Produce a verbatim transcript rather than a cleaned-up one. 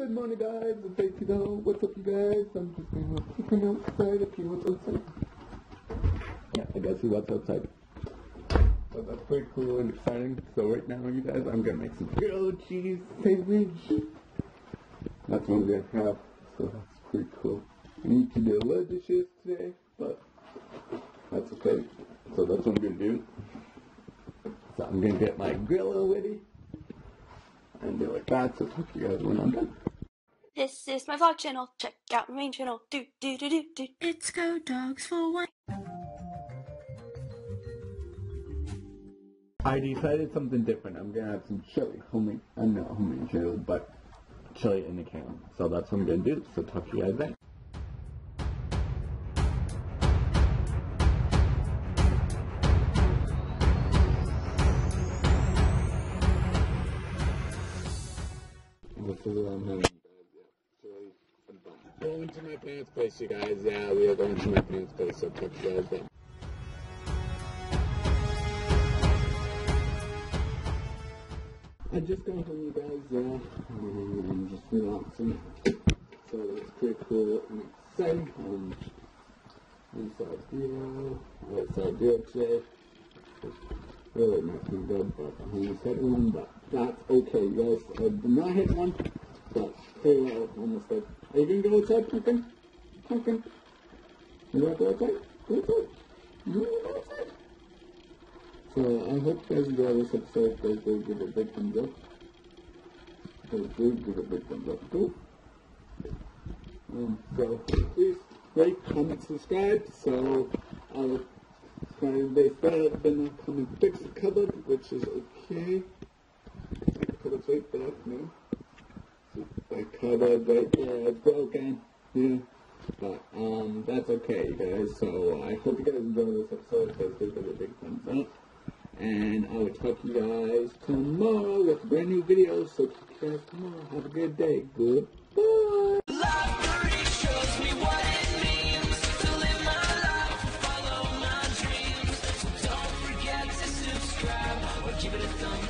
Good morning, guys. It's eight to know. What's up, you guys? I'm just going to looking outside if you what's outside. Yeah, I guess see what's outside. So that's pretty cool and exciting. So right now, you guys, I'm going to make some grilled cheese sandwich. That's what I'm going to have. So that's pretty cool. I need to do a lot of dishes today, but that's okay. So that's what I'm going to do. So I'm going to get my grill ready. And do like that, so talk to you guys when I'm done. This is my vlog channel. Check out my main channel. Do do do do do. It's Go Dogs for One. I decided something different. I'm gonna have some chili, homemade. I'm not homemade chili, but chili in the can. So that's what I'm gonna do. So talk to you guys then. This is what I'm having, guys. Yeah, chili and bun. Going to my parents' place, you guys. Yeah, we are going to my parents' place. So talk to you guys then. I just got home, you guys. Yeah, um, I'm just relaxing. So that's pretty cool and exciting. Um, inside video, outside video today. Really makes me good, but I almost hit one, but that's okay, you guys. I did not hit one, but pretty well, almost did. Are you gonna go outside, Pumpkin? Pumpkin? You wanna go outside? Go outside. You wanna go outside? So I hope you guys enjoy this episode. Guys, do give it a big thumbs up. Guys, do give it a big thumbs up. Cool. Um, so please like, comment, subscribe. So I'll. They said I've been coming to fix the cupboard, which is okay. The cupboard's right back now. The cupboard right there is broken. Yeah. But um that's okay, you guys. So I hope you guys enjoy this episode. Guys, give it a big thumbs up. And I will talk to you guys tomorrow with a brand new video. So talk to you guys tomorrow. Have a good day. Goodbye. Give it a thumb